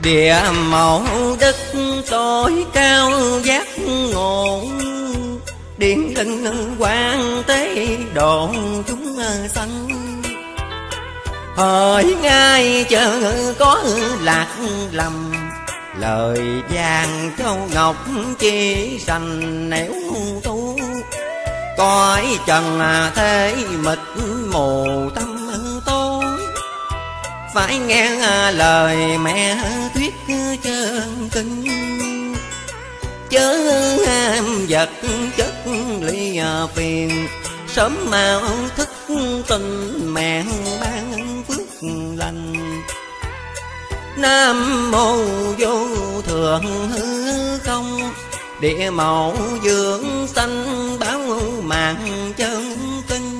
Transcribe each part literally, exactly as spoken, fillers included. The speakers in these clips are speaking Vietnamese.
Địa mẫu đất tối cao giác ngộ, điển linh quang tế độ chúng sanh. Hỡi ngay chờ có lạc lầm, lời vàng châu ngọc chi sành nẻo tu. Cõi trần thế mịt mù tâm tối, phải nghe lời mẹ thuyết chân kinh. Chớ ham vật chất ly phiền, sớm mau thức tình mẹ ban phước lành. Nam mô vô thượng hư không, địa mẫu dưỡng sanh báo mạng chân tinh.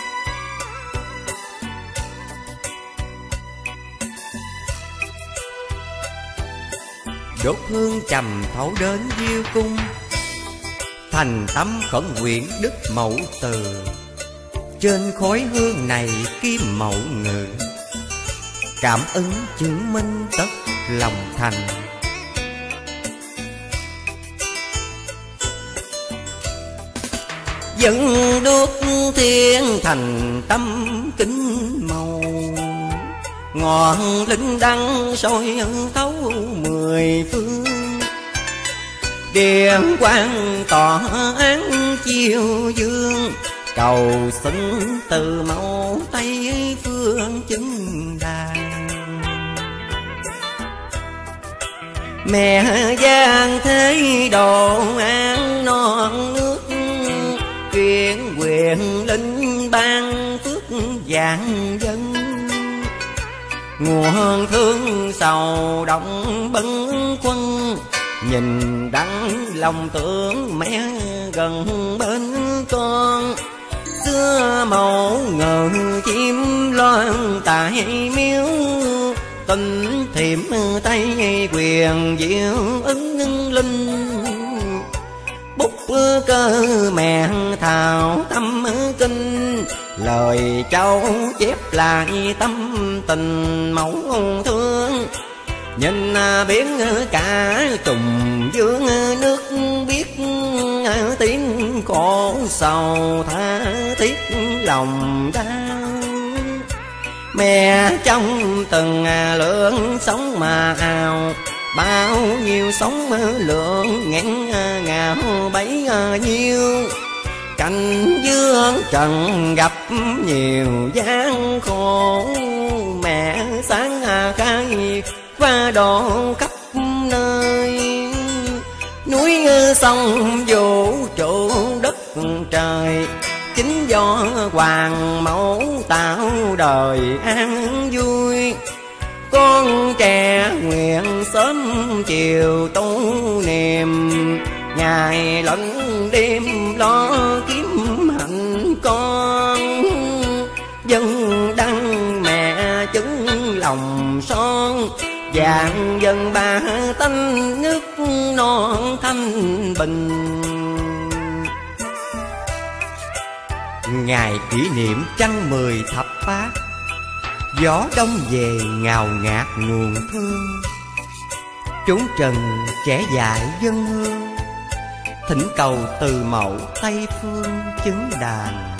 Đốt hương trầm thấu đến diêu cung, thành tâm khẩn nguyện đức mẫu từ. Trên khói hương này kim mẫu ngự, cảm ứng chứng minh tất lòng thành. Dẫn đuốc thiên thành tâm kính màu, ngọn linh đăng soi thấu mười phương. Điện quang tỏ án chiêu dương, cầu xin từ mẫu Tây phương chứng đàn. Mẹ giang thế độ an non nước, chuyện quyền linh ban phước vạn dân. Nguồn thương sầu động bấn quân, nhìn đắng lòng tưởng mẹ gần bên con. Xưa mẫu ngờ chim loan tại miếu, tình thiểm tay quyền diệu ứng linh. Bút cơ mẹ thảo tâm kinh, lời châu chép lại tâm tình mẫu thương. Nhìn biển cả trùng dương nước, biết tiếng khổ sầu tha thiết lòng đau. Mẹ trong từng lượng sống mà ào, bao nhiêu sống lượng nghẹn ngào bấy nhiêu. Cảnh dương trần gặp nhiều gian khổ, mẹ sáng khai qua độ khắp nơi. Núi sông vũ trụ đất trời, chính do hoàng mẫu tạo đời an vui. Con trẻ nguyện sớm chiều tu niệm, ngày lẫn đêm lo kiếm hạnh con. Dân đăng mẹ chứng lòng son, vạn dân ba tánh nước non thanh bình. Ngày kỷ niệm trăng mười thập phát, gió đông về ngào ngạt nguồn thương. Chúng trần trẻ dại dân hương, thỉnh cầu từ mẫu Tây phương chứng đàn.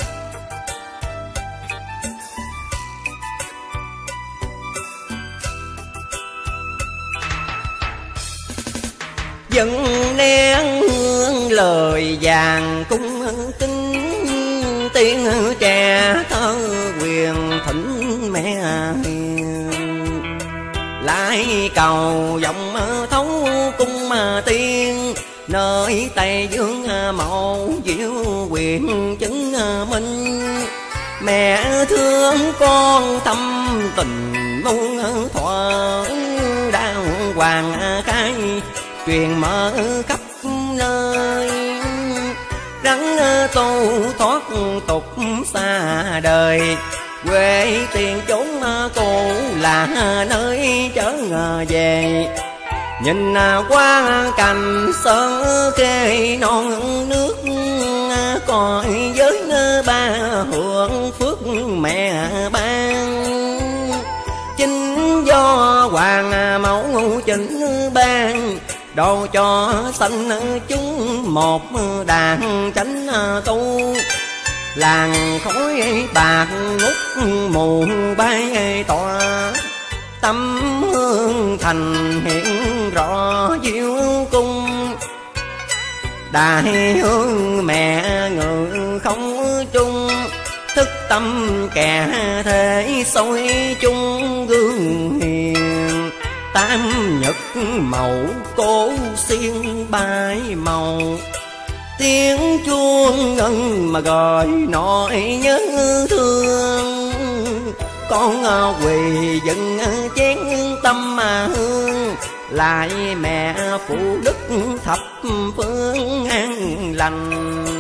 Dẫn nén hương lời vàng cung kính, tiếng trẻ thơ quyền thỉnh mẹ hiền. Lại cầu vọng thấu cung mà tiên, nơi Tây Dương mẫu diệu quyền chứng minh. Mẹ thương con thâm tình muôn thuở, đau hoàng khai truyền mở khắp nơi. Rắn tu thoát tục xa đời, quê tiền chốn cũ là nơi trở ngờ về. Nhìn qua cành sơn kê non nước, coi với ba hưởng phước mẹ ban. Chính do hoàng mẫu chỉnh ban, đồ cho sanh chúng một đàn chánh tu. Làng khói bạc ngút mù bay tỏa, tâm hương thành hiện rõ diệu cung. Đại hương mẹ ngự không trung, thức tâm kẻ thế soi chung gương hiền. Tam nhật mẫu cố xiên bài màu, tiếng chuông ngân mà gọi nỗi nhớ thương. Con quỳ dựng chén tâm mà hương, lại mẹ phụ đức thập phương an lành.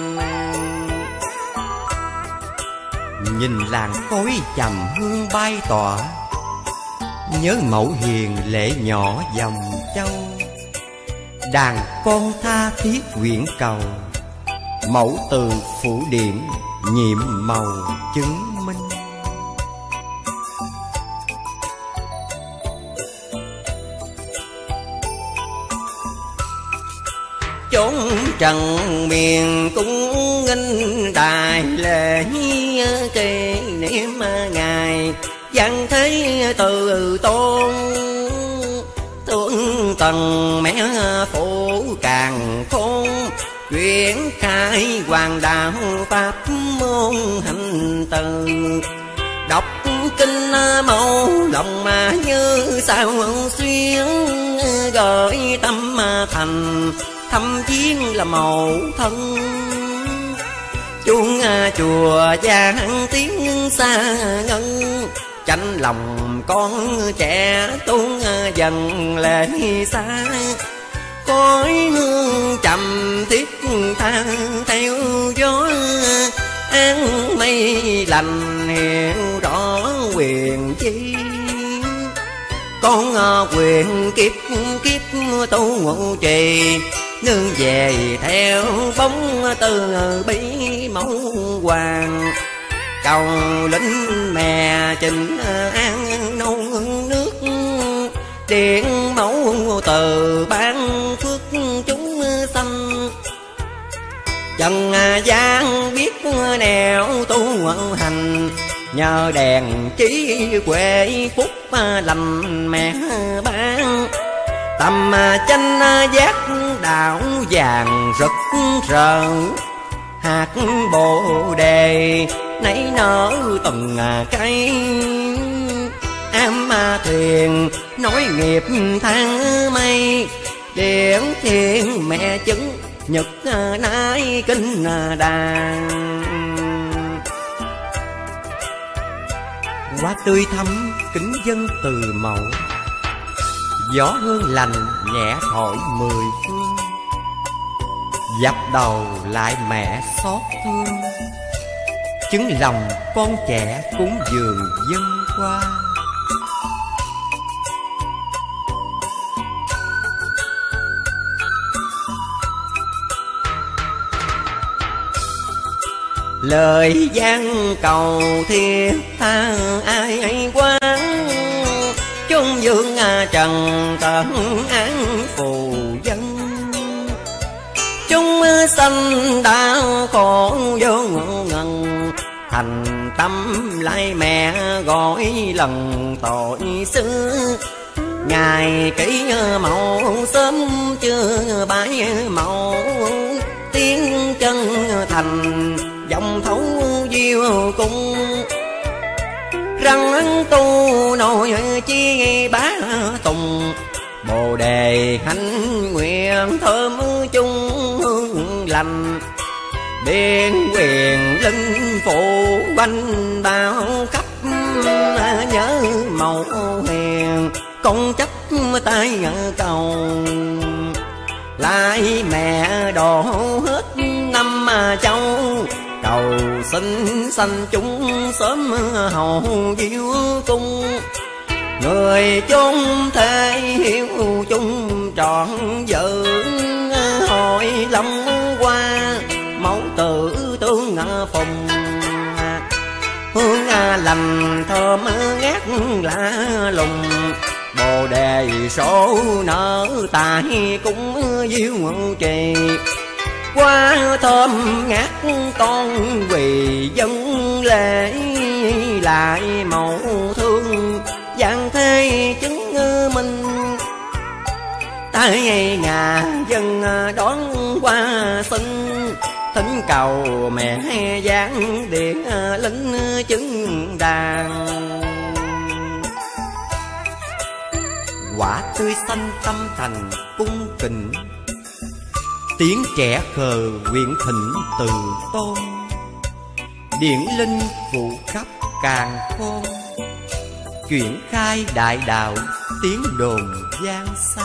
Nhìn làng khói trầm hương bay tỏa, nhớ mẫu hiền lệ nhỏ dòng châu. Đàn con tha thiết nguyện cầu, mẫu từ phủ điểm nhiệm màu chứng minh. Chốn trần miền cung nghinh đài lễ kỷ niệm ngày văn thế từ tôn. Thương tần mẹ phụ càng khôn, chuyển khai hoàng đạo pháp môn hành từ. Đọc kinh mẫu lòng mà như sao xuyên, gửi tâm thành thăm viếng là mẫu thân. Chuông chùa vang tiếng xa ngân, chạnh lòng con trẻ tuôn dần lệ xa. Khói hương trầm thiết tha theo gió, án mây lành hiện rõ quyền chi. Con quyền kiếp kiếp tu ngụ trì, nương về theo bóng từ bí mẫu hoàng. Cầu lính mẹ trình an nâu nước, điện mẫu từ ban phước chúng sanh. Trần gian biết nẻo tu hành, nhờ đèn trí huệ phúc lành mẹ ban. Tâm chánh giác đạo vàng rực rỡ, hạt bồ đề nảy nở từng cây. Am thuyền nói nghiệp tháng mây, điển thiên mẹ chứng nhật nái kinh đàn. Hoa tươi thắm kính dân từ mẫu, gió hương lành nhẹ thổi mười phương. Dập đầu lại mẹ xót thương, chứng lòng con trẻ cúng dường dân qua. Lời gian cầu thiết tha ai ai quán, chung dương trần tận án phù dân. Chúng sanh đau khổ vô ngần, thành tâm lại mẹ gọi lần tội xưa. Ngày kỷ mẫu sớm chưa bái mẫu, tiếng chân thành dòng thấu diêu cung. Răng tu nội chi bá tùng, bồ đề hạnh nguyện thơm chung hương lành. Điện quyền linh phụ quanh bao khắp, nhớ mẫu hiền con chấp tay cầu. Lại mẹ đổ hết năm châu, cầu xin sanh chúng sớm hầu diêu cung. Người chung thể hiếu chung trọn vững, hội long qua mẫu tử tương phùng. Hương lành thơm ngát lạ lùng, bồ đề số nở tại cũng diêu trì. Qua thơm ngát con quỳ dân lễ, lại mẫu thương dạng thế chứng minh. Tại nhà dân đón qua sinh, thỉnh cầu mẹ giáng điện lính chứng đàn. Quả tươi xanh tâm thành cung kính, tiếng trẻ khờ quyện thịnh từ tôn. Điển linh phụ khắp càn khôn, chuyển khai đại đạo tiếng đồn gian xa.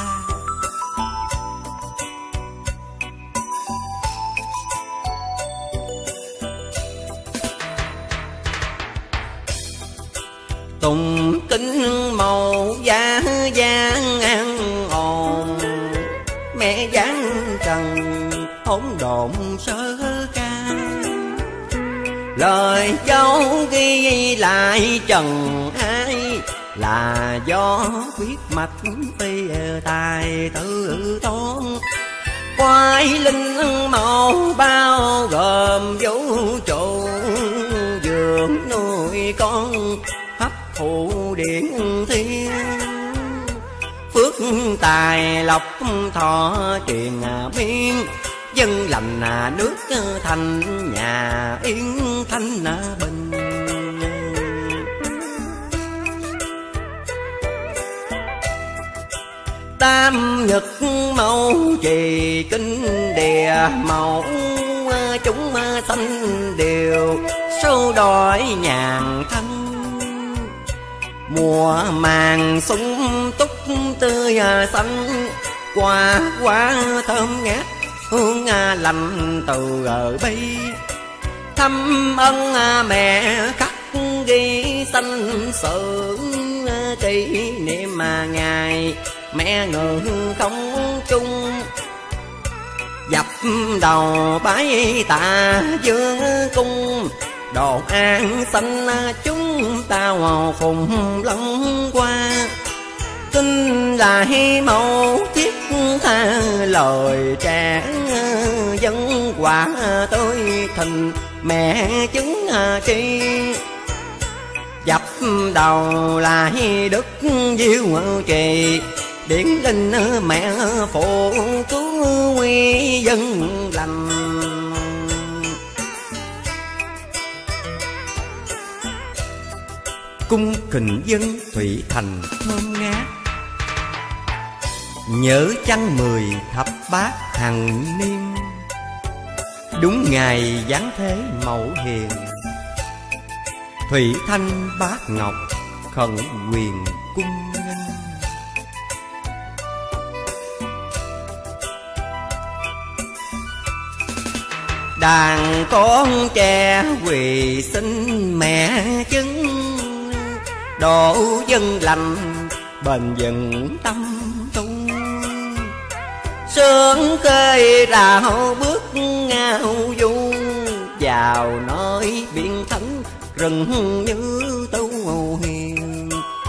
Tùng kính màu giá giang an ồn, mẹ giáng trần hỗn độn sơ ca. Lời dấu ghi lại trần ai, là do quyết mạch phi tài tự tôn. Quái linh màu bao gồm vũ trụ, dường nuôi con hấp thụ điển thiên. Phước tài lộc thọ truyền biên, dân lành nước thành nhà yên thanh bình. Tam nhật mẫu trì kinh địa mẫu, chúng sanh đều sâu đói nhàn thân. Mùa màng sung túc tươi xanh, qua quá thơm ngát hương lành từ ở bi. Thăm ân mẹ khắc ghi sanh sự, kỷ niệm mà ngày mẹ ngự không chung. Dập đầu bái tạ dương cung, đồ an xanh chúng ta phùng lẫn qua. Kinh lại mẫu thiết tha lời trẻ, dân quả tôi thình mẹ chứng tri. Dập đầu lại đức diêu trì, điển linh mẹ phụ cứu nguy dân lành. Cung kính dân thủy thành thơm ngát, nhớ chăng mười thập bát hằng niên. Đúng ngày giáng thế mẫu hiền, thủy thanh bát ngọc khẩn quyền cung nghênh. Đàn con trẻ quỳ xin mẹ chứng, độ dân lành bền vững tâm tu. Sướng khơi rào bước ngao du, vào nơi biển thánh rừng như tu hiền.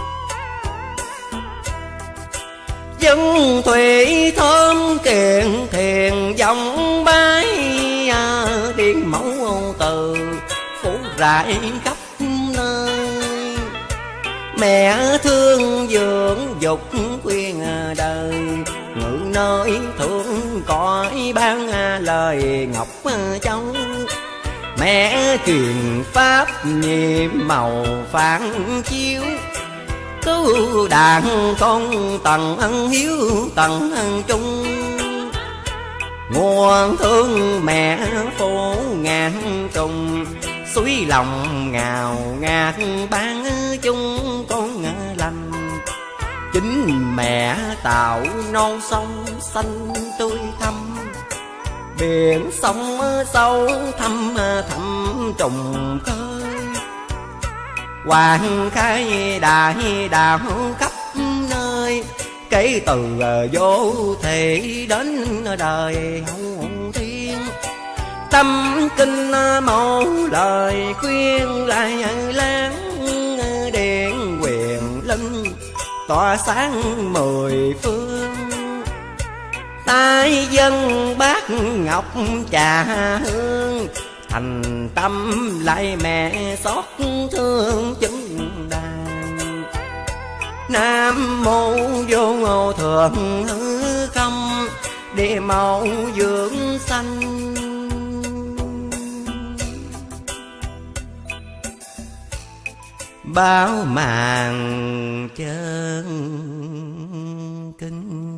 Dân thủy thơm kiện thiền dòng bái, điện mẫu từ phủ rải khắp nơi. Mẹ thương dưỡng dục khuyên đời, ngự nơi thương cõi ban lời ngọc châu. Mẹ truyền pháp nhiệm màu phản chiếu, cứu đàn con tầng ân hiếu tầng ân trung. Nguồn thương mẹ phố ngàn trùng, suối lòng ngào ngạt ban chung con lành. Chính mẹ tạo non sông xanh tươi thắm, biển sông sâu thăm thăm trùng khơi. Hoàng khai đại đạo khắp nơi, kể từ vô thể đến đời hậu thiên. Tâm kinh mẫu lời khuyên lại láng, điện quyền linh tỏa sáng mười phương. Tai dân bát ngọc trà hương, thành tâm lại mẹ xót thương chứng đàn. Nam mô vô thượng hư không, địa mẫu dưỡng sanh. Bao màn chân kinh.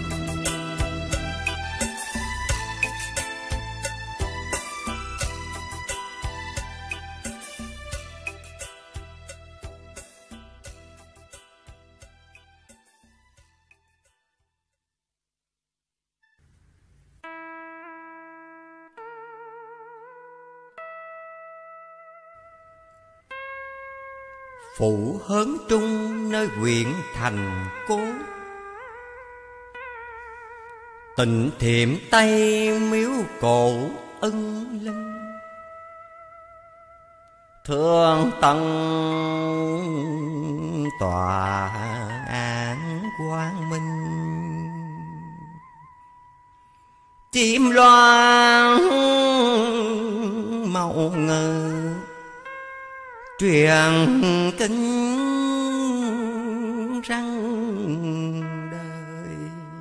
Phụ hớn trung nơi huyện thành cố, tịnh thiệm tây miếu cổ ân linh. Thương tận tòa án quang minh, chim loan màu ngờ truyền kinh răng đời.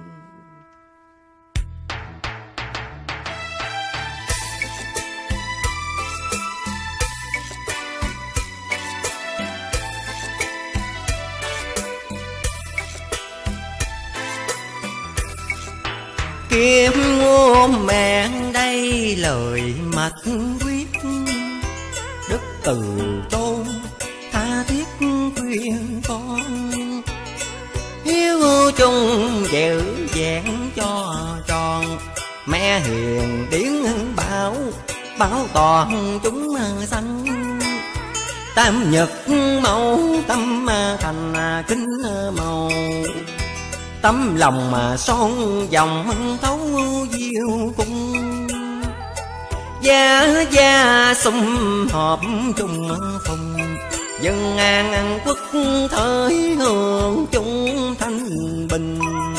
Kiếm ngôn mẹn đây lời mật quyết, đức từ tôn tha thiết khuyên con. Hiếu chung giữ vẹn cho tròn, mẹ hiền điển bảo bảo toàn chúng sanh. Tam nhật mẫu tâm thành kính màu, tấm lòng mà son dòng thấu diêu cung. Gia gia sum họp chung phùng, dân an an quốc thời hưởng chung thanh bình.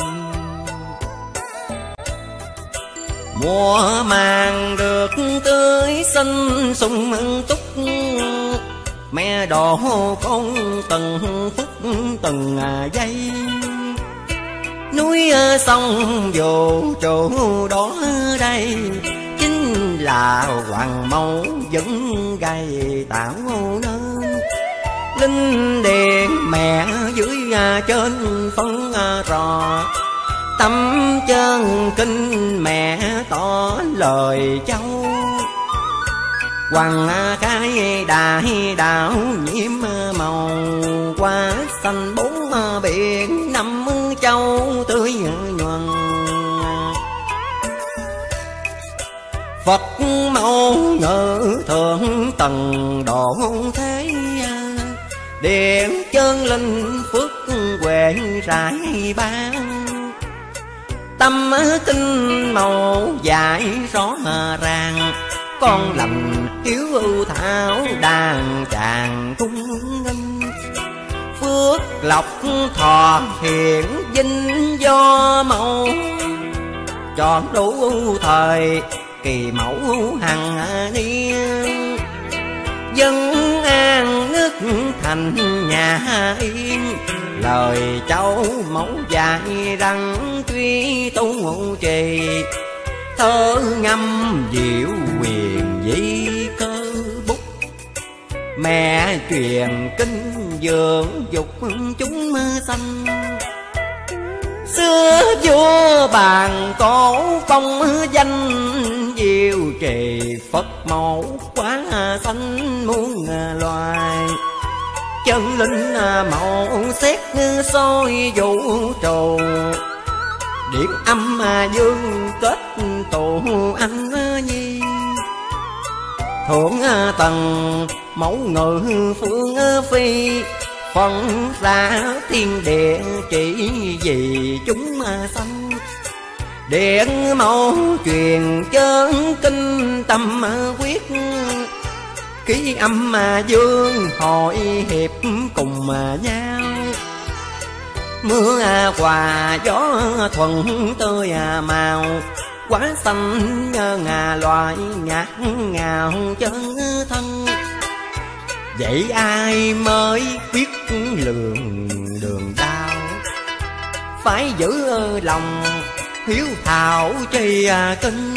Mùa màng được tươi xinh sung túc, mẹ đổ con từng phút từng giây. Núi sông vô trụ đó đây, chính là hoàng mẫu vẫn gây tạo nên. Linh điện mẹ dưới trên phân rò, tâm chân kinh mẹ tỏ lời châu. Hoàng khai đại đạo nhiễm màu, qua xanh bốn biển năm châu tươi nhuần. Phật mẫu ngự thượng tầng độ thế, điện chân linh phước huệ rải ban. Tâm kinh màu dạy rõ ràng, con lành hiếu thảo đàn chàng cung nghinh. Phước lộc thọ hiện vinh do mẫu, chọn đủ thời kỳ mẫu hằng niên. Dân an nước thành nhà yên, lời cháu mẫu dạy rằng truy tu ngụ trì. Thơ ngâm diệu quyền di cơ bút, mẹ truyền kinh dưỡng dục chúng sanh. Xưa vua bàn cổ phong danh, diệu trì Phật mẫu quá sanh muôn loài. Chân linh mẫu xét soi vũ trụ, điện âm dương kết tụ anh nhi. Thượng tầng mẫu ngự phương phi, phân ra thiên địa chỉ vì chúng sanh. Điện mẫu truyền chân kinh tâm quyết, ký âm dương hội hiệp cùng nhau. Mưa quà gió thuận tươi màu, quả xanh ngà loại ngát ngào chân thân. Vậy ai mới biết lường đường đau, phải giữ lòng hiếu thảo tri kinh.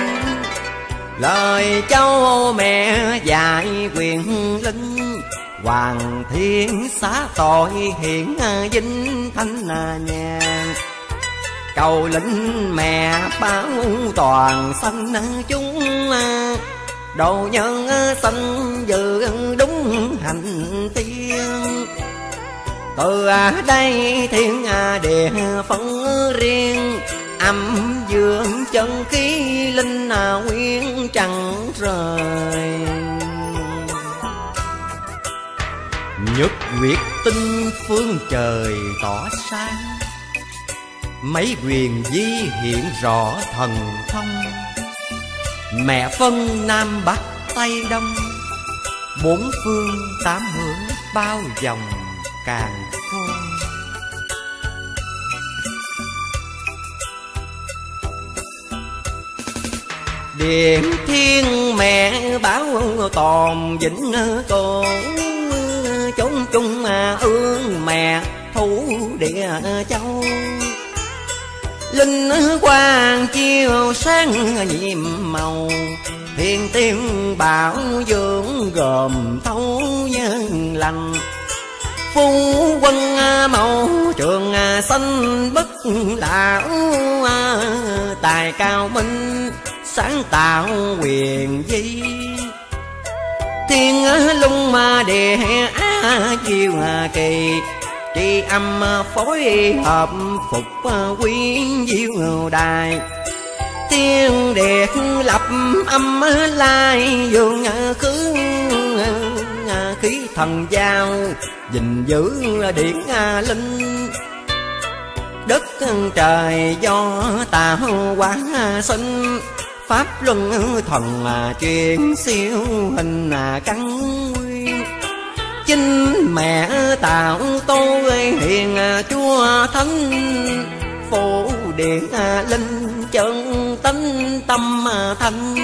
Lời cháu mẹ dạy quyền linh, hoàng thiên xá tội hiện vinh thanh nhàn. Cầu linh mẹ báo toàn sanh chúng, độ nhân sanh dự đúng hành tiên. Từ đây thiên địa phân riêng, âm dương chân khí linh nguyên trăng rời. Nhật nguyệt tinh phương trời tỏ sáng, mấy quyền di hiện rõ thần thông. Mẹ phân nam bắc tây đông, bốn phương tám hướng bao vòng càn khôn. Điện thiên mẹ báo toàn vĩnh côn, chốn chung ương mẹ thủ địa châu. Linh quang chiếu sáng nhiệm màu, thiên tiên bảo dưỡng gồm thấu nhân lành. Phu quân mẫu trường xanh bất lão, tài cao minh sáng tạo quyền di. Thiên lung địa á chiều kỳ, tri âm phối hợp phục quyến diệu đài. Thiên điệt lập âm lai dương khứ, khí thần giao gìn giữ điển linh. Đất trời do tạo hóa sinh, pháp luân thần truyền siêu hình căn nguyên. Chính mẹ tạo tôi hiền chúa thánh, phổ điện linh chân tánh tâm thanh.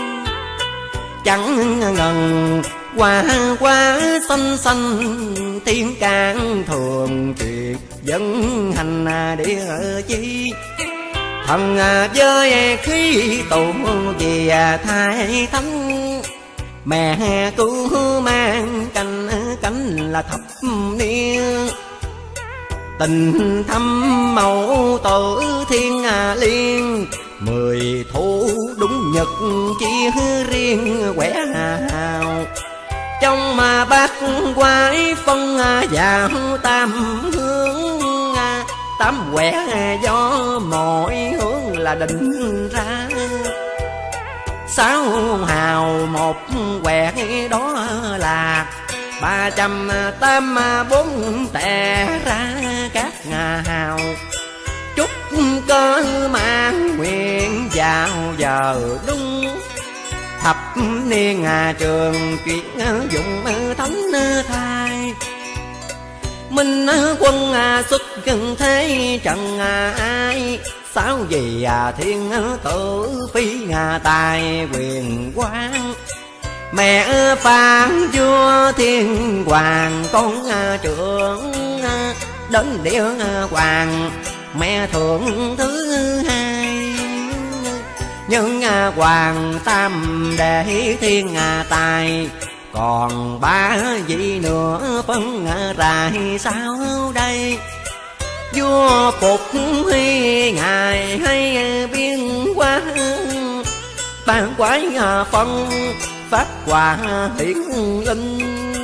Chẳng ngần qua qua xanh xanh, thiên can thường truyền dân hành địa chi. Thần với khí tụ về thai thánh, mẹ cứu mang canh cánh là thập niên. Tình thâm mẫu tử thiên liên, mười thu đúng nhật chia riêng quẻ hào. Trong mà bát quái phân vào tam hướng, tám quẻ do mọi hướng là định ra. Sáu hào một quẻ đó là ba trăm tám bốn tè ra các hào. Chúc cơ mang nguyện vào giờ đúng, thập niên trường chuyển dụng thánh thai. Minh quân xuất gần thế trần ai, sáu gì thiên tử phi tài quyền quang. Mẹ phan vua thiên hoàng con trưởng, đến địa hoàng mẹ thượng thứ hai. Nhưng hoàng tam đệ thiên tài, còn ba vị nữa phân rải sao đây. Vua Phục Hy ngài hay biên quá, ban quái phân pháp hòa hiển linh.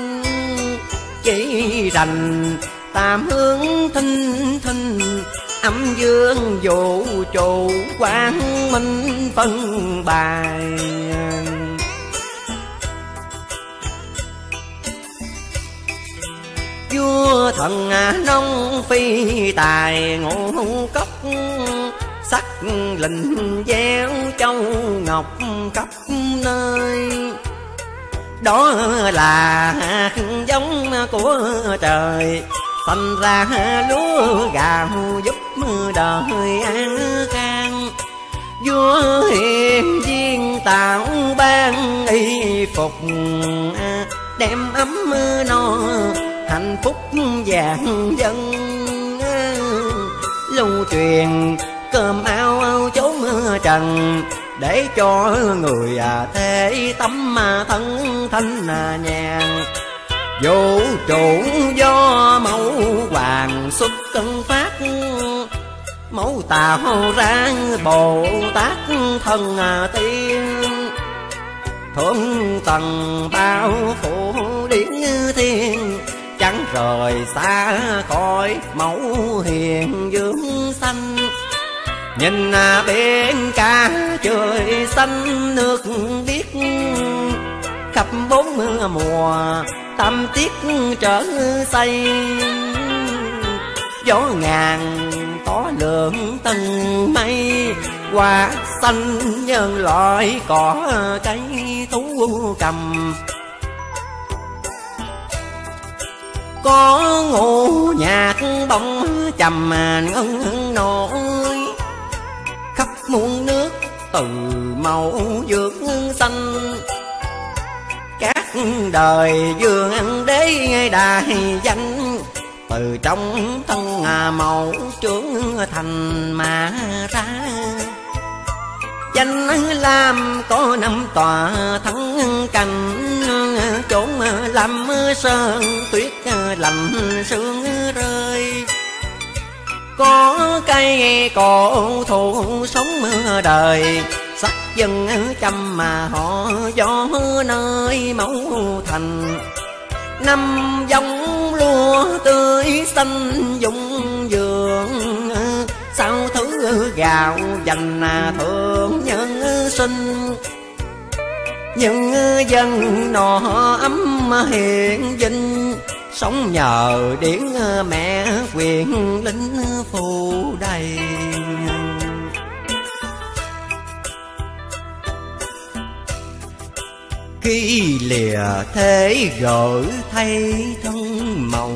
Chỉ rành tam hướng thinh thinh, âm dương vũ trụ quang minh phân bài. Vua thần nông phi tài ngũ cốc, sắc lình gieo châu ngọc khắp nơi. Đó là hạt giống của trời, sanh ra lúa gạo giúp đời an khang. Vua hiền viên tạo ban y phục, đem ấm no hạnh phúc vạn dân. Lưu truyền cơm áo chốn trần, để cho người thế tâm thân thanh nhàn. Vũ trụ do mẫu hoàng xuất cân phát, mẫu tạo ra Bồ Tát thân tiên. Thượng tầng bao phủ điển thiên, chẳng rời xa khỏi mẫu hiền dương xanh. Nhìn biển cả trời xanh nước biếc, khắp bốn mùa tâm tiết trở say. Gió ngàn tỏ lượng tầng mây, hoa xanh nhân loại cỏ cây thú cầm. Có ngũ nhạc bóng trầm ngân nổi, khắp muôn nước từ màu dương xanh. Các đời dương ăn đế đại danh, từ trong thân màu trưởng thành mà ra. Danh lam có năm tòa thắng cành, chốn lâm sơn tuyết lạnh sương rơi. Có cây cổ thụ sống đời, sắc dân chăm mà họ gió nơi mẫu thành. Năm giống lúa tươi xanh dụng vườn, sao thứ gạo dành thượng nhân sinh. Nhưng dân nọ ấm hiện vinh, sống nhờ điển mẹ quyền linh phù đầy. Khi lìa thế gỡ thay thân màu,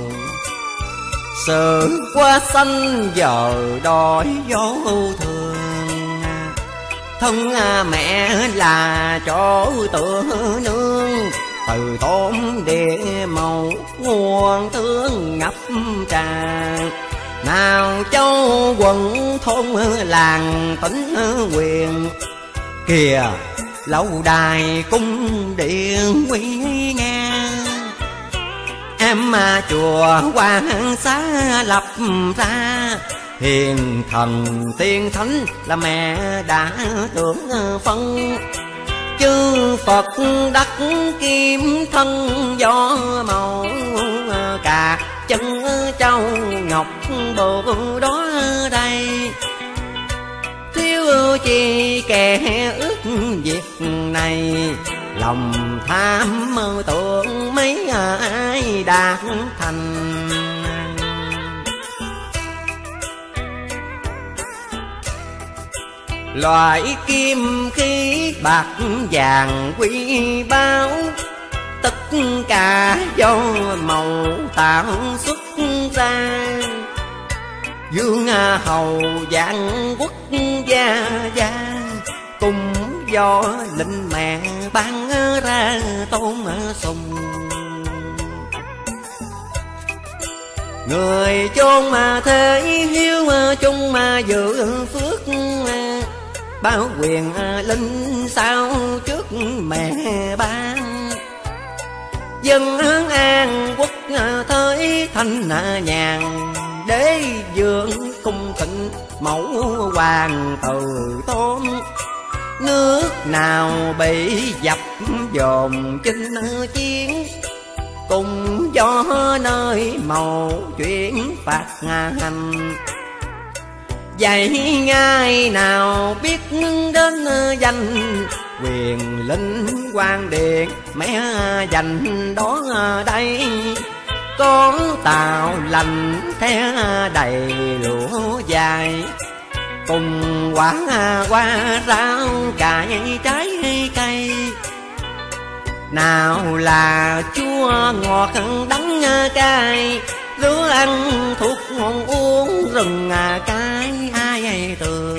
sự qua xanh giờ đói gió thường. Thân mẹ là chỗ tựa nương, từ tôn địa màu nguồn thương ngập tràn. Nào châu quận thôn làng tỉnh quyền, kìa lâu đài cung điện nguy nga. Em mà chùa Hoàng Xá lập ra, hiền thần tiên thánh là mẹ đã tưởng phân. Chư Phật đắc kim thân gió màu, cả chân châu ngọc bộ đó đây. Thiếu chi kẻ ước việc này, lòng tham mơ tưởng mấy ai đạt thành. Loại kim khí bạc vàng quý báu, tất cả do màu tạo xuất ra. Dương hầu vạn quốc gia gia, cùng do linh mẹ ban ra tôn sùng. Người chôn mà thế hiếu chung mà dự phước, bao quyền linh sao trước mẹ ban. Dân an quốc thới thanh nhàn, đế dương cung thịnh mẫu hoàng từ tôn. Nước nào bị dập dồn chinh chiến, cùng gió nơi màu chuyển phạt hành. Vậy ngày nào biết đến danh, quyền linh quan điện mẹ dành đó đây. Con tàu lành the đầy lúa dài, cùng quả hoa rau cải trái cây. Nào là chua ngọt đắng cay, lứa ăn thuốc ngon uống rừng cái ai tường.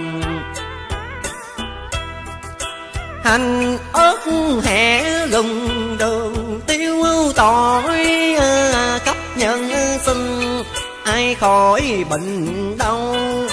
Hành ớt hẹ gừng đường tiêu tỏi cấp nhân sinh ai khỏi bệnh đau.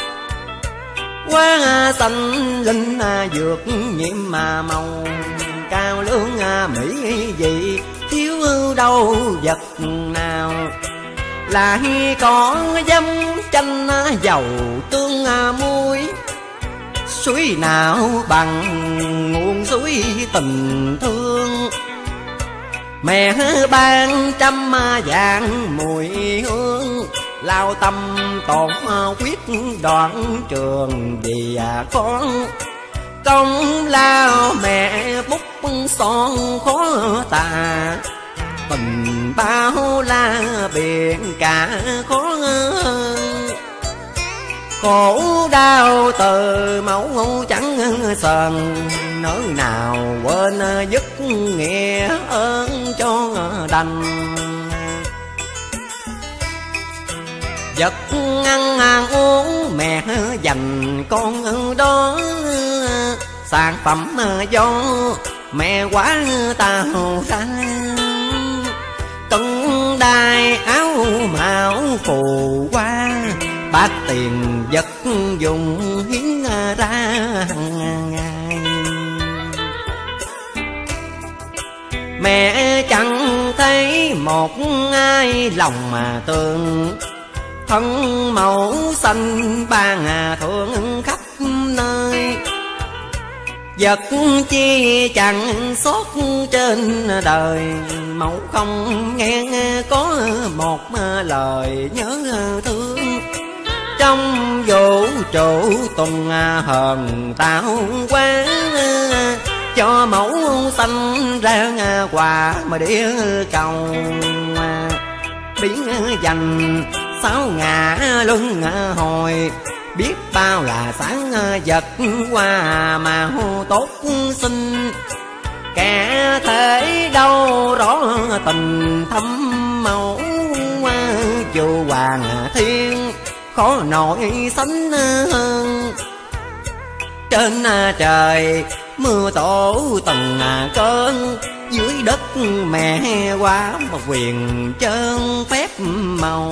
Hoa xanh linh dược nhiễm mà màu cao lương mỹ vị thiếu đâu vật nào. Lại có dâm chanh dầu tương muối suối nào bằng nguồn suối tình thương. Mẹ ban trăm vàng mùi hương lao tâm tổn quyết đoạn trường vì con. Công lao mẹ bút son khó tả tình bao la biển cả khó hơn. Khổ đau từ máu trắng sờn nỡ nào quên dứt nghĩa ơn cho đành. Vật ăn uống mẹ dành con đó sản phẩm do mẹ quá tao ra. Cân đai áo mão phù hoa bát tiền vật dùng hiến ra hàng ngày. Mẹ chẳng thấy một ai lòng mà tương thân mẫu xanh ban thượng khắp nơi. Vật chi chẳng xót trên đời mẫu không nghe có một lời nhớ thương. Trong vũ trụ tuần hờn tạo quá cho mẫu xanh ra quà mà đĩa cầu biến dành sáu ngã luân hồi. Biết bao là sáng vật qua mà tốt xinh kẻ thể đâu rõ tình thâm mẫu. Dù hoàng thiên khó nổi sánh hơn trên trời mưa tổ từng cơn. Dưới đất mẹ quá một quyền trơn phép màu.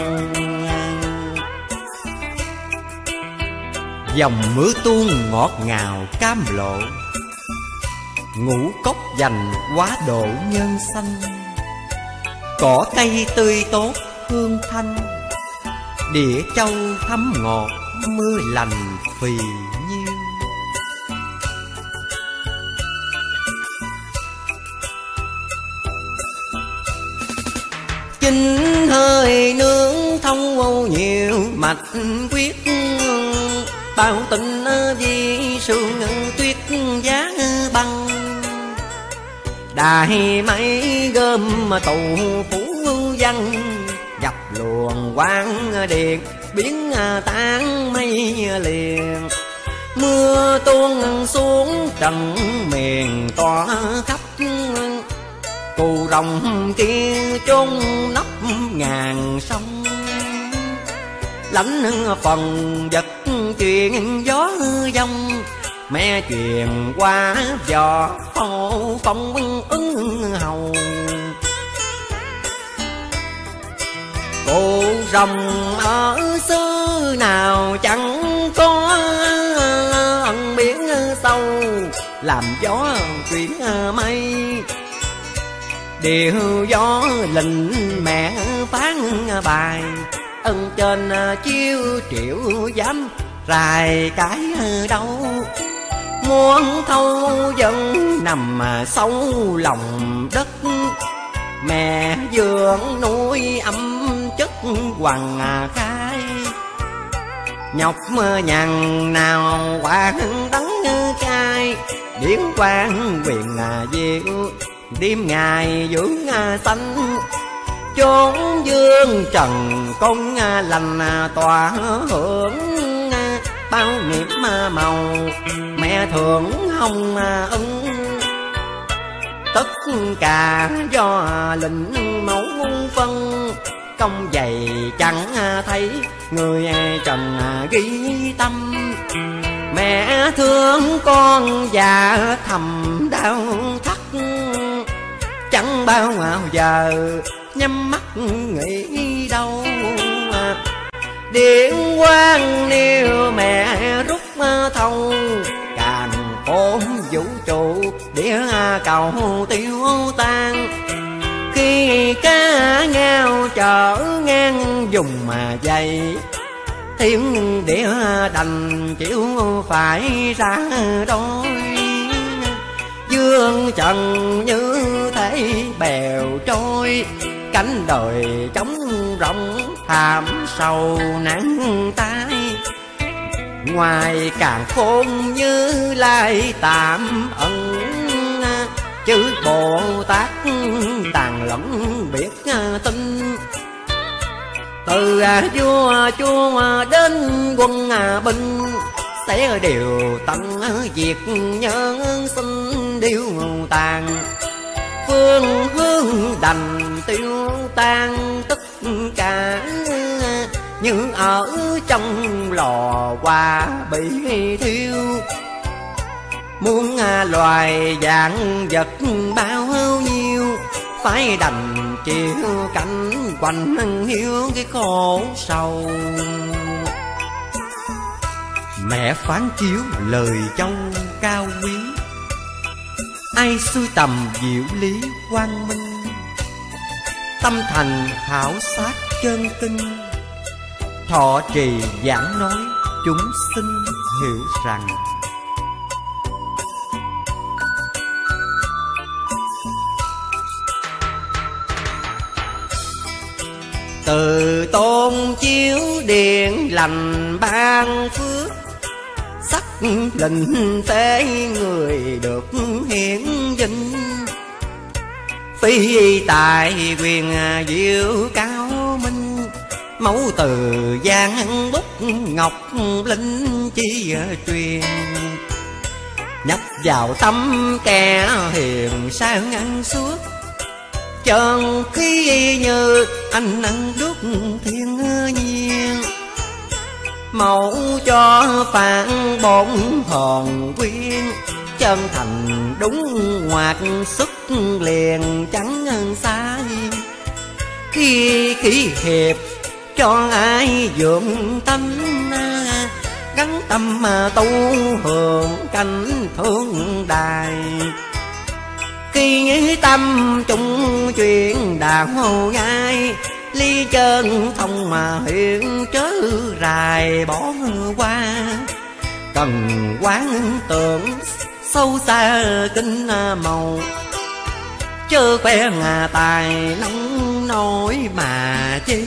Dòng mưa tuôn ngọt ngào cam lộ ngũ cốc dành quá độ nhân xanh. Cỏ cây tươi tốt hương thanh địa châu thấm ngọt mưa lành phì nhiêu. Chính hơi nướng thông nhiều mạch quyết bao tình vì sương tuyết giá băng. Đại mấy gom tù phủ văn dập luồng quang điện biến tan mây liền. Mưa tuôn xuống trần miền tỏa khắp cù rồng kia chôn nắp ngàn sông. Lãnh phần vật chuyện gió dông mẹ truyền qua gió hậu phong ứng hầu. Cụ rồng ở xứ nào chẳng có ẩn biển sâu làm gió chuyển mây. Điều gió lệnh mẹ phán bài ân trên chiêu triệu dám rài cái đâu. Muốn thâu dân nằm sâu lòng đất mẹ dưỡng nuôi âm chất hoàng khai. Nhọc nhằn nào quang đắng cay điển quang quyền diệu đêm ngày dưỡng xanh. Chốn dương trần công lành tỏa hưởng bao niệm màu mẹ thượng hồng ân. Tất cả do lệnh mẫu phân công dày chẳng thấy người trần ghi tâm. Mẹ thương con và thầm đau thắt, chẳng bao giờ nhắm mắt nghĩ đâu. Điện quang nếu mẹ rút thông, càn khôn vũ trụ đĩa cầu tiêu tan. Khi cá ngao chở ngang dùng mà dày, thiên địa đành chịu phải ra đôi. Dương trần như thế bèo trôi, cánh đời trống rỗng thảm sầu nắng tai. Ngoài càng khôn Như Lai tạm ẩn, chữ Bồ Tát tàn lẫn biết tin. Từ vua chúa đến quân binh, sẽ đều tận diệt nhân sinh điêu tàn. Phương hướng đành tiêu tan tất cả, như ở trong lò hoa bị thiêu. Muôn loài dạng vật bao nhiêu, phải đành chịu cảnh quanh hiu cái khổ sầu. Mẹ phán chiếu lời châu cao quý, ai xuôi tầm diệu lý quang minh. Tâm thành khảo sát chân kinh, thọ trì giảng nói chúng sinh hiểu rằng. Từ tôn chiếu điện lành ban phước, sắc lệnh tế người được hiển vinh. Phi tài quyền diệu cao minh, mẫu từ giang bút ngọc linh chi truyền. Nhập vào tâm kẻ hiền sang ăn suốt, chân khí như anh ăn đúc thiên nhiên. Mẫu cho phản bổn hồn quyên, chân thành đúng ngoạt xuất liền chẳng sai. Khi khí hiệp cho ai dưỡng tâm, gắn tâm tu hưởng cảnh thương đài. Khi tâm chung chuyện đạo nhai, ly chân thông mà hiện chớ rài bỏ qua. Cần quán tưởng sâu xa kinh màu, chớ khoe ngà tài nóng nổi mà chi.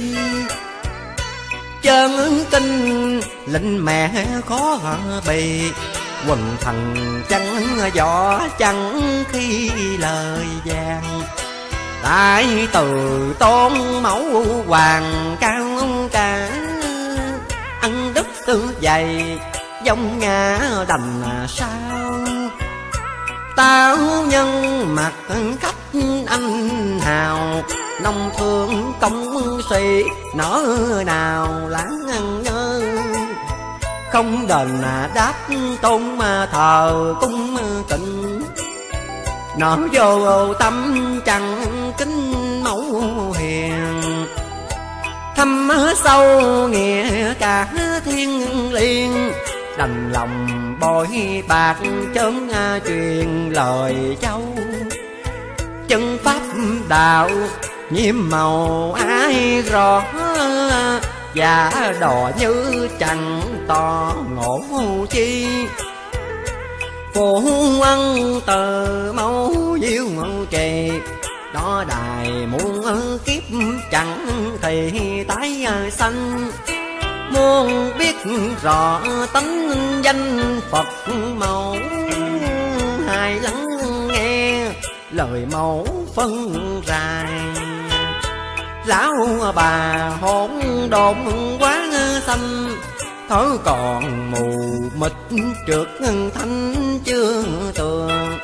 Chân kinh lệnh mẹ khó bì, quần thần chẳng võ chẳng khi lời vàng. Tại từ tôn mẫu hoàng cao cả, ăn đất tư dày dòng ngã đành sao. Tao nhân mặt khách anh hào, nông thương công sĩ nỡ nào lãng nhớ. Không đền đáp tôn mà thờ cung tịnh, nở vô tâm chẳng kính mẫu hiền. Thâm sâu nghĩa cả thiên liêng, đành lòng bội bạc chớn truyền lời châu. Chân pháp đạo nhiễm màu ai rõ, và đò như chẳng tỏ ngộ chi. Phụ ân từ mẫu diêu ngộ trì, đó đài muôn kiếp chẳng thì tái sanh. Muốn biết rõ tánh danh Phật mẫu, hãy lắng nghe lời mẫu phân rài. Lão bà hỗn độn quá xanh, thở còn mù mịt trượt thanh chưa tường.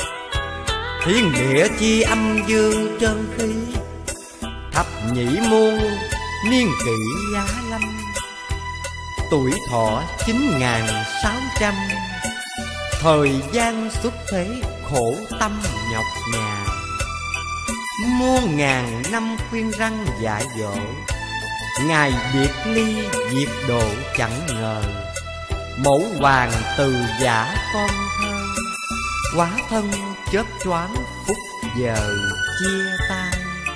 Thiên địa chi âm dương trơn khí, thập nhị muôn niên kỷ Giá Lâm, tuổi thọ chín ngàn sáu trăm. Thời gian xuất thế khổ tâm nhọc nhằn, muôn ngàn năm khuyên răn dạy dỗ. Ngài biệt ly diệt độ chẳng ngờ, mẫu hoàng từ giả con thơ. Quá thân chớp choáng phút giờ chia tay.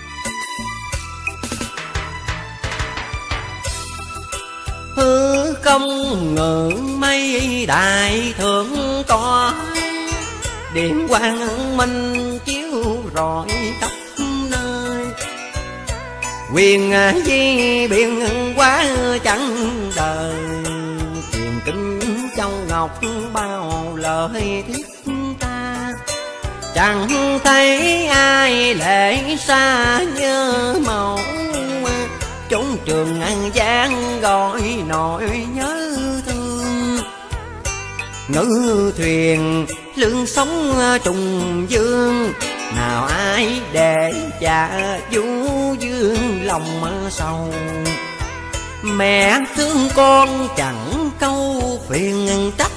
Hư không ngự mây đại thượng tọa, điện quang minh chiếu rọi khắp nơi. Quyền di biện quá chẳng đời, truyền kinh châu ngọc bao lời thiết ta. Chẳng thấy ai lệ xa nhớ mẫu, chốn trường an giang gọi nỗi nhớ thương. Ngự thuyền lương sống trùng dương, nào ai để cha vũ dương lòng sầu. Mẹ thương con chẳng câu phiền trách,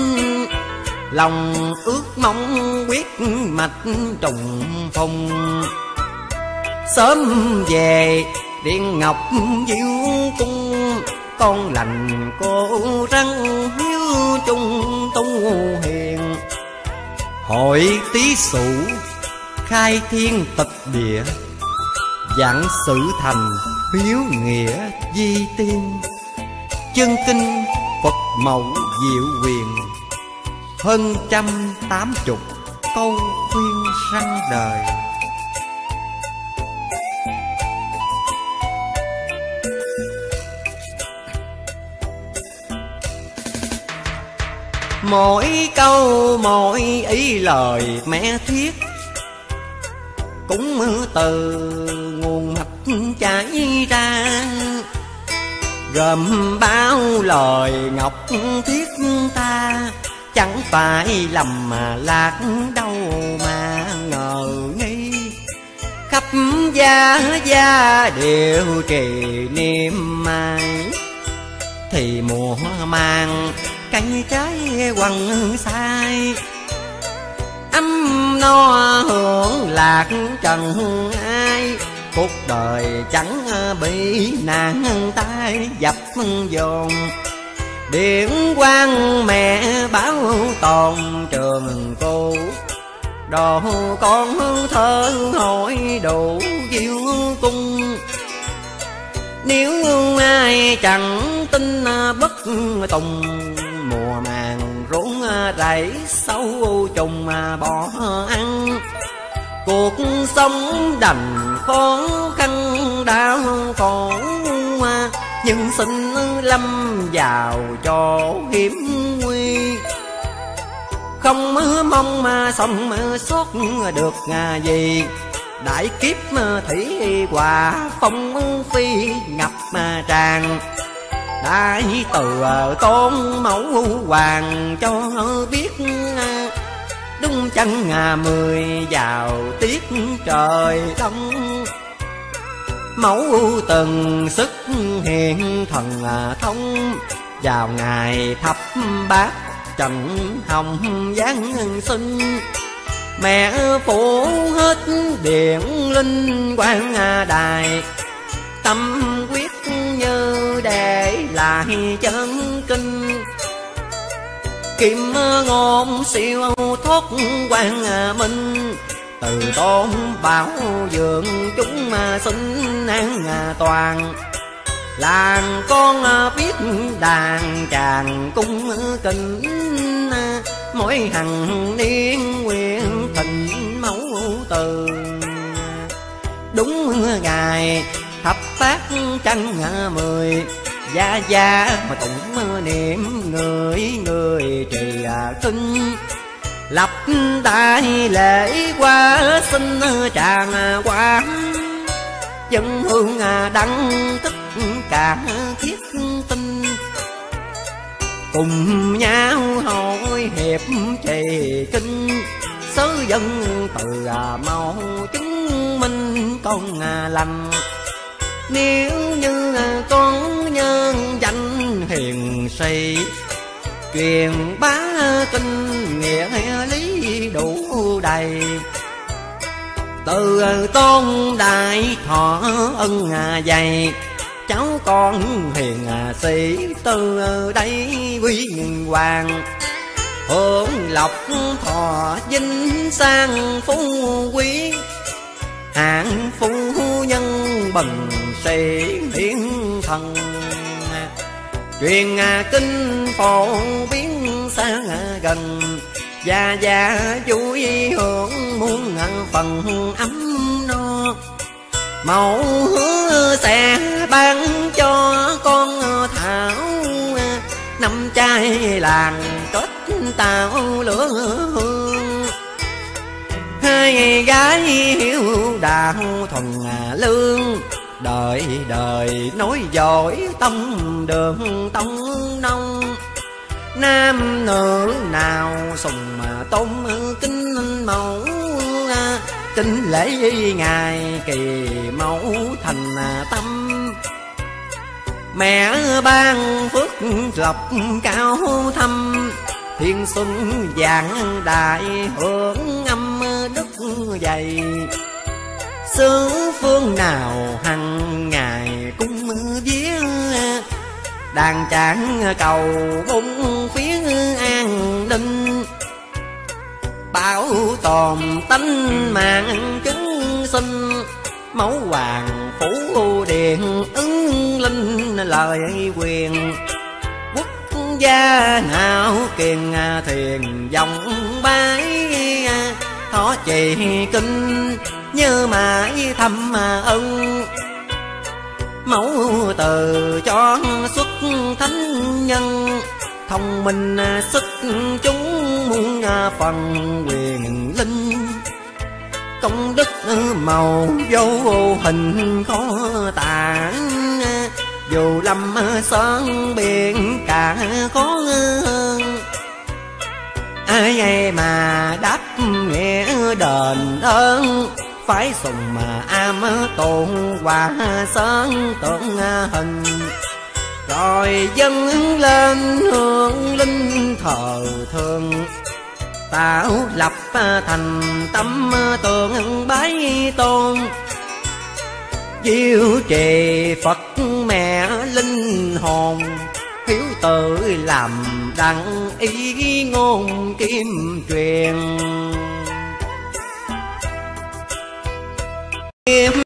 lòng ước mong quyết mạch trùng phùng. Sớm về Điện Ngọc Diệu Cung, con lành cô răng hiếu trung tu hiền. Hội Tý Sửu khai thiên tịch địa, giảng sử thành hiếu nghĩa di tiên. Chân kinh Phật mẫu diệu quyền, hơn trăm tám chục câu khuyên răng đời. Mỗi câu mỗi ý lời mẹ thiết, cũng từ nguồn mạch chảy ra. Gồm bao lời ngọc thiết ta, chẳng phải lầm mà lạc đâu mà ngờ nghi. Khắp gia gia đều trì niệm mai, thì mùa màng cây trái quằn sai. Ấm no hưởng lạc trần ai, cuộc đời chẳng bị nạn tai dập dồn. Điển quang mẹ báo tồn trường cô, đồ con thơ hỏi đủ diệu cung. Nếu ai chẳng tin bất tùng, mùa màng ruộng rẫy sâu trùng bỏ ăn. Cuộc sống đành khó khăn đau khổ, nhưng xin lâm vào chỗ hiểm nguy. Không mong mà sống sót được gì, đại kiếp thủy hòa phong phi ngập tràn. Đại từ tôn mẫu hoàng cho biết, đúng chân mười vào tiết trời đông. Mẫu từng sức hiện thần thông, vào ngày thập bát trần hồng giáng sinh. Mẹ phủ hết điện linh quan đài, tâm quyết như để lại chân kinh. Kim ngôn siêu thoát quang minh, từ tôn bảo dưỡng chúng sinh an toàn. Làng con biết đàn chàng cung kính, mỗi hằng niên nguyện thịnh mẫu từ. Đúng ngày thập bát trăng mười, gia gia mà cũng niệm người người trì kinh. Lập đại lễ qua xin tràng quán, dân hương đăng tất cả thiết tinh. Cùng nhau hội hiệp trì kinh, sớ dân từ mau chứng minh con lành. Nếu như con nhân danh hiền sĩ, truyền bá kinh nghĩa lý đủ đầy. Từ tôn đại thọ ân dày, cháu con hiền sĩ từ đây quy hoàng. Hưởng lộc thọ vinh sang phú quý, hạng phu nhân bần sĩ hiển thần. Truyền kinh phổ biến xa gần, gia gia vui hưởng muôn phần ấm no. Mẫu hứa sẽ ban cho con Thảo, năm trai làng kết tạo lửa hương. Hai gái hiếu đạo thuần lương, đời đời nối dõi tông đường tông nông. Nam nữ nào sùng mà tôn kính mẫu, kính lễ ngài kỳ mẫu thành tâm. Mẹ ban phước lộc cao thâm, thiên xuân vạn đại hưởng âm đức dày. Xứ phương nào hằng ngày cũng vía, đàn trạng cầu bốn phía an ninh. Bảo tồn tánh mạng chứng sinh, mẫu hoàng phủ điện ứng linh lời quyền. Quốc gia nào kiền thiền dòng bái, thọ trì kinh như mãi thăm ân. Mẫu từ cho xuất thánh nhân, thông minh sức chúng muôn phần quyền linh. Công đức màu vô hình khó tả, dù lâm sơn biển cả khó hơn. Ai mà đáp nghĩa đền ơn, phải sùng mà am tôn hòa sơn tượng hình. Rồi dâng lên hương linh thờ thường, tạo lập thành tâm tượng bái tôn. Diệu trì Phật mẹ linh hồn, hiếu tự làm đặng ý ngôn kim truyền.